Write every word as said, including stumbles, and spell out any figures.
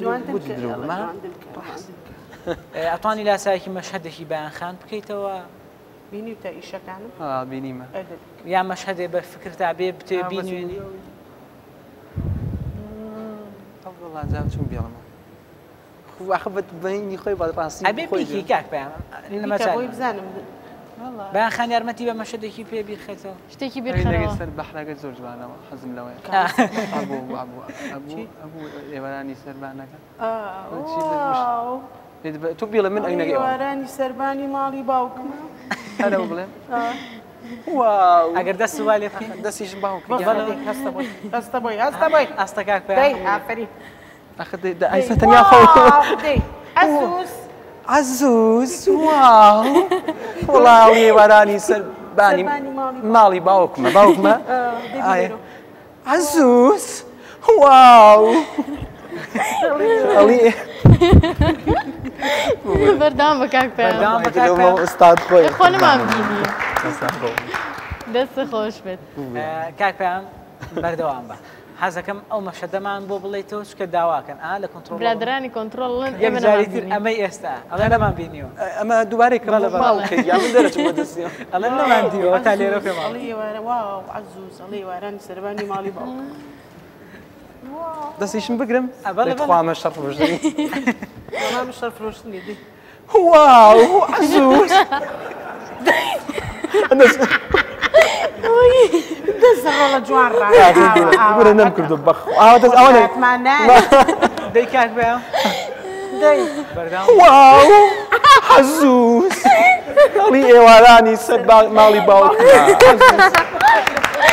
بودی درۆ ئەتوانی لاسایەکی مەشهەدێکی بەیانخان بکەیتەوە بینی تا ئیشەکانم بینیمە یا مەشهەدێ بە فکرتا بێ بتێ بینوێنی وڵات چون بێڵمە واخە بە بینی خۆی بەڕاستی ئەبێ بیکی کاک پێیان بۆی بزانم بەیانخان یارمەتی بە مەشهەدێکی پێ بیرخێتەوە شتێکی بێخەرەوە سەر بەحرەکە زۆر جوانەوە حەزم لەوەیە ئەبوو ئێوەرانی سەربانەکە تو بێڵە من ئەینەکە ئێوارانی سەربانی ماڵی باوکمە هەلە بڵێم واو ئەگەر دەست سوال لێ بکەن دەستیش باوک هەستە بۆی هەستە بۆی هەستە بۆی ئەستە کاک دەی پێیان ئافرین ئەخ ئایسە تەنیا خەوت دەی ئەزوز عزوز واو وڵاوی ئێوارانی سەربانی ماڵی باوکمە باوکمە عزوز واو بەردام بە کاک پێیان ئستاد خۆی خۆ نەمان بینی دەستە خۆش بێت کاک پێیان بەردەوام بە حەزەکەم ئەو مەشهەدەمان بۆ بڵێیتەوە چکە داواکەن ئا لە کۆنتڕۆڵ برادرانی کۆنتڕۆڵن یەکجاریتر ئەمەی ئێستا ئەڵێ نەمان بینیوە ئەمە دووبارەی کە بەڵە باوکەی یا من دەرەچمە دەستیەوە ئەڵێ نەمان دیوە تا لێرە پێمان ئەڵێ ئێوارە واو عەزوز ئەڵێ ئێوارانی سەربانی ماڵی باوکمە دەستیشم بگرم خوا شەڕ فرۆشتنی وەڵام شەڕ فرۆشتنی دی واو عەزوز دەستەڕۆڵە جوان ڕاورە نەمکردو بەخ ئەوە دەی کاک پێیان دەی بەردام واو عەزوز ئەڵی ئێوارانی سەر ماڵی باوکمە